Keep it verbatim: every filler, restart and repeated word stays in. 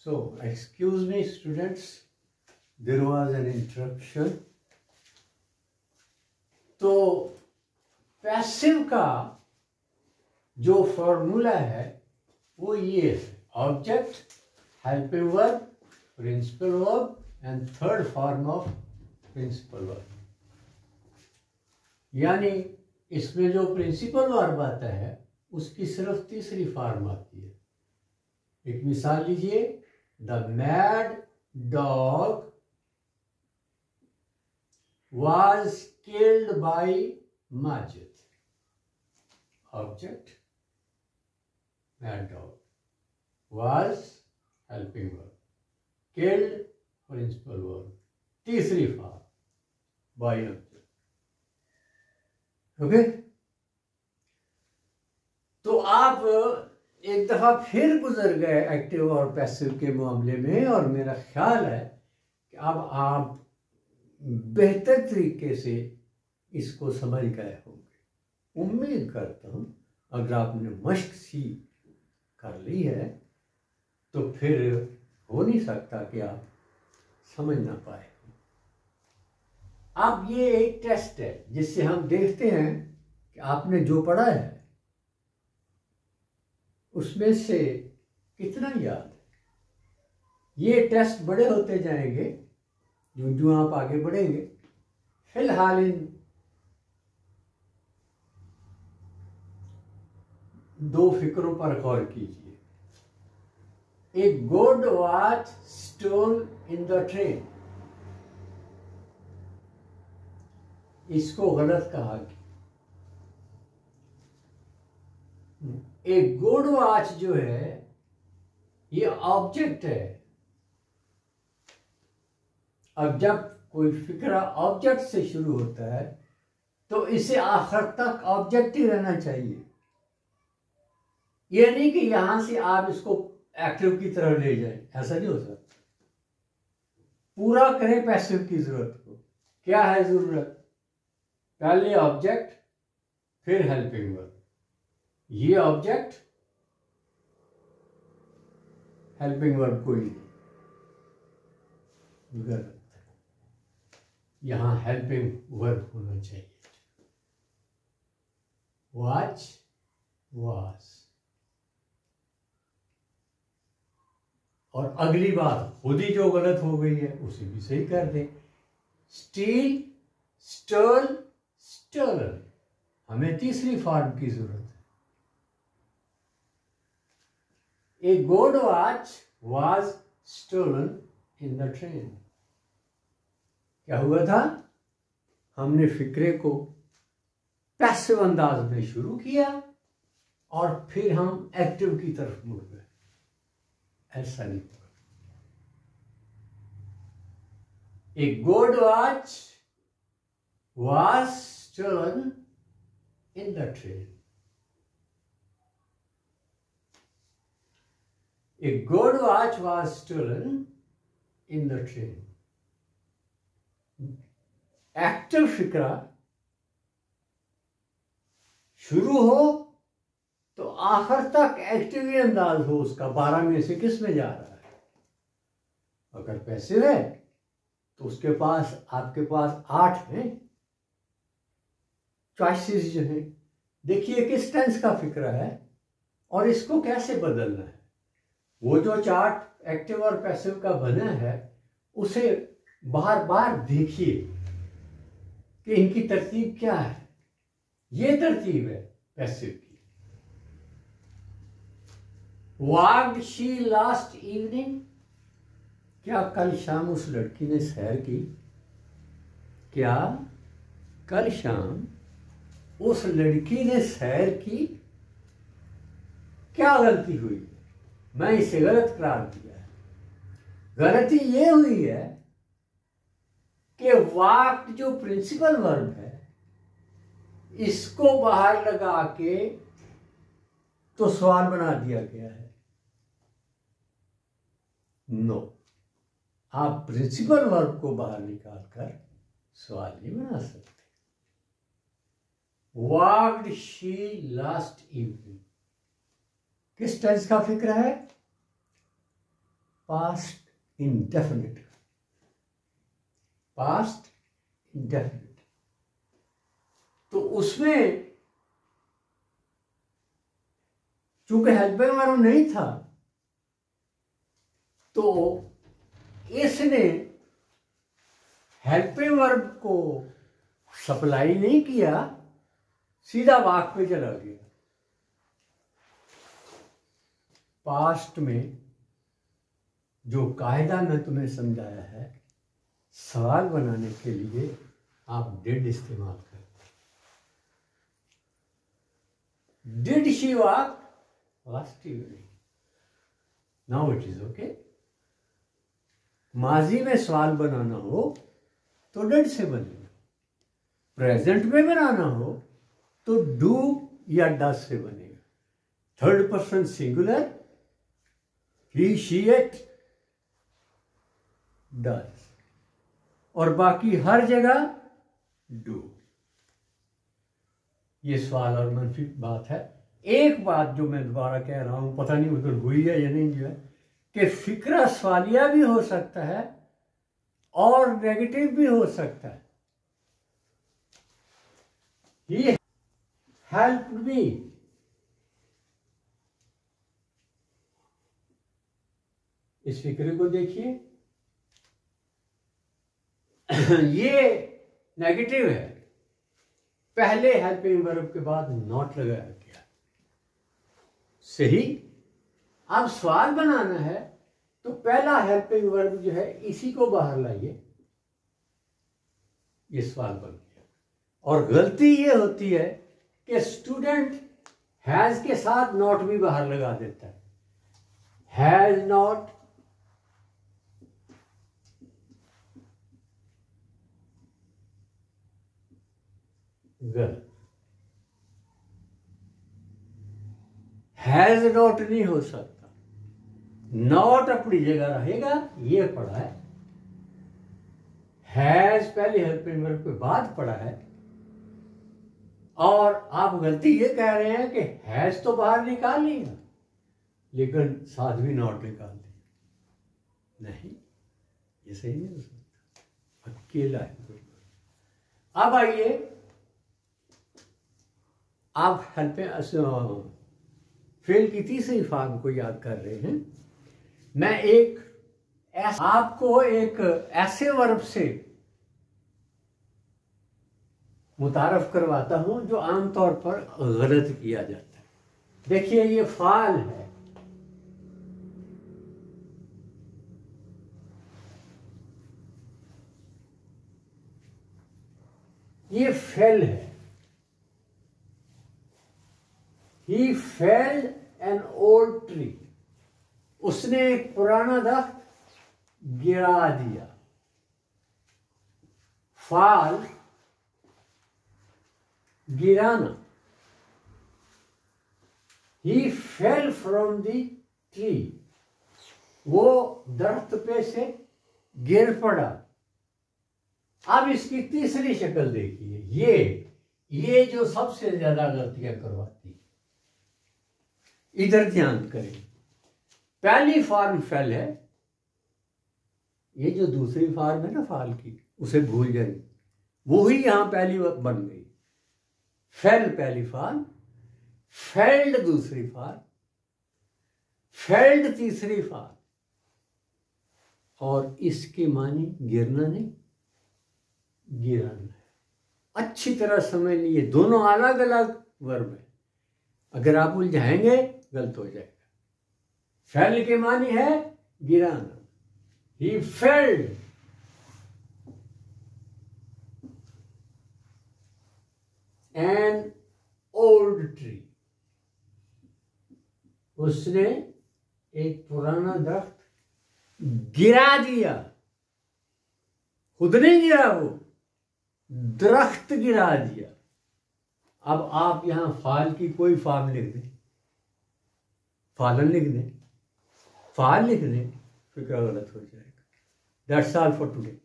So, excuse me students, there was an interruption. तो passive का जो फॉर्मूला है वो ये है, object, helping verb, principal verb and third form of principal verb. यानी इसमें जो प्रिंसिपल वर्ब आता है उसकी सिर्फ तीसरी फॉर्म आती है। एक मिसाल लीजिए, the mad dog was killed by Majid. Object, mad dog, was helping verb, killed principal verb, तीसरी फॉर्म by object. ओके, तो आप एक दफा फिर गुजर गए एक्टिव और पैसिव के मामले में, और मेरा ख्याल है कि अब आप बेहतर तरीके से इसको समझ गए होंगे। उम्मीद करता हूँ अगर आपने मश्क सी कर ली है तो फिर हो नहीं सकता कि आप समझ ना पाए। अब ये एक टेस्ट है जिससे हम देखते हैं कि आपने जो पढ़ा है उसमें से कितना याद है। ये टेस्ट बड़े होते जाएंगे जो जो आप आगे बढ़ेंगे। फिलहाल इन दो फिक्रों पर गौर कीजिए। A good watch stole in the train, इसको गलत कहा गया। ए गुड वॉच जो है ये ऑब्जेक्ट है। अब जब कोई फिक्रा ऑब्जेक्ट से शुरू होता है तो इसे आखिर तक ऑब्जेक्ट ही रहना चाहिए। यह नहीं कि यहां से आप इसको एक्टिव की तरफ ले जाएं, ऐसा नहीं हो सकता। पूरा करें पैसिव की जरूरत को। क्या है जरूरत? पहले ऑब्जेक्ट, फिर हेल्पिंग वर्ब। ये ऑब्जेक्ट, हेल्पिंग वर्ब कोई नहीं, गलत। यहां हेल्पिंग वर्ब होना चाहिए। Watch, watch. और अगली बात खुद ही जो गलत हो गई है उसे भी सही कर दें। Steal, stole, stolen. हमें तीसरी फॉर्म की जरूरत है। A gold watch was stolen in the train. क्या हुआ था? हमने फिक्रे को पैसिव अंदाज में शुरू किया और फिर हम एक्टिव की तरफ मुड़ गए। ऐसा नहीं हुआ। A gold watch was stolen in the train. A gold watch was stolen in the train. Active फिक्रा शुरू हो तो आखिर तक एक्टिव ही अंदाज हो उसका। बारह में से किस में जा रहा है? अगर पैसिव है तो उसके पास, आपके पास आठ हैं चॉइसेस जो हैं। देखिए किस टेंस का फिक्रा है और इसको कैसे बदलना है। वो जो चार्ट एक्टिव और पैसिव का बना है उसे बार बार देखिए कि इनकी तरतीब क्या है। ये तरतीब है पैसिव की। Walked she last evening. क्या कल शाम उस लड़की ने सैर की? क्या कल शाम उस लड़की ने सैर की? क्या गलती हुई? मैं इसे गलत करार दिया है। गलती ये हुई है कि वॉक्ड जो प्रिंसिपल वर्ब है इसको बाहर लगा के तो सवाल बना दिया गया है। नो, आप प्रिंसिपल वर्ब को बाहर निकाल कर सवाल नहीं बना सकते। वॉक्ड शी लास्ट इवनिंग किस टेंस का फिक्र है? Past indefinite, past indefinite. तो उसमें चूंकि हेल्पिंग वर्ब नहीं था तो इसने हेल्पिंग वर्ब को सप्लाई नहीं किया, सीधा वाक पे चला गया। पास्ट में जो कायदा मैं तुम्हें समझाया है, सवाल बनाने के लिए आप डिड इस्तेमाल करते। Did she walk, last evening, now it is okay. माजी में सवाल बनाना हो तो डिड से बनेगा, प्रेजेंट में बनाना हो तो डू या डज से बनेगा। Third person singular, he she it, does, और बाकी हर जगह डू। ये सवाल और मनफी बात है। एक बात जो मैं दोबारा कह रहा हूं, पता नहीं उधर हुई है या नहीं, जो है कि फिक्रा सवालिया भी हो सकता है और नेगेटिव भी हो सकता है। He helped me, इस फिक्रे को देखिए, ये नेगेटिव है, पहले हेल्पिंग वर्ब के बाद नॉट लगाया गया। सही। अब सवाल बनाना है तो पहला हेल्पिंग वर्ब जो है इसी को बाहर लाइए, ये सवाल बन गया। और गलती ये होती है कि स्टूडेंट हैज के साथ नॉट भी बाहर लगा देता है। हैज नॉट, गलत। हैज नॉट नहीं हो सकता, नॉट अपनी जगह रहेगा, ये पढ़ा है। हैज पहले हेल्पिंग वर्ब के बाद पढ़ा है, और आप गलती ये कह रहे हैं कि हैज तो बाहर निकाल लिया लेकिन साथ भी नॉट निकाल दिया। नहीं, ये सही नहीं हो सकता, अकेला है। अब आइए, आप हेल्पिंग फेल की तीसरी फॉर्म को याद कर रहे हैं। मैं एक आपको एक ऐसे वर्ब से मुतारफ करवाता हूं जो आमतौर पर गलत किया जाता है। देखिए, ये फाल है, ये फेल है। He fell an old tree, उसने एक पुराना दरख्त गिरा दिया। फाल, गिराना। He fell from the tree, वो दरख्त पे से गिर पड़ा। अब इसकी तीसरी शक्ल देखिए, ये ये जो सबसे ज्यादा गलतियां करवाती है। इधर ध्यान करें, पहली फॉर्म फेल है, ये जो दूसरी फॉर्म है ना फाल की, उसे भूल जाइए, वो ही यहां पहली बन गई। फेल पहली फॉर्म, फेल्ड दूसरी फॉर्म, फेल्ड तीसरी फॉर्म, और इसके मानी गिरना नहीं, गिराना है। अच्छी तरह समझ लीजिए, दोनों अलग अलग वर्ब है। अगर आप उलझाएंगे गलत हो जाएगा। फेल के मानी है गिराना। He felled an old tree, उसने एक पुराना दरख्त गिरा दिया। खुद नहीं गिरा, वो दरख्त गिरा दिया। अब आप यहां फाल की कोई फॉर्म लिख दें, फालन लिख दें, फाल लिख दें, फिक्र गलत हो जाएगा। That's all for today.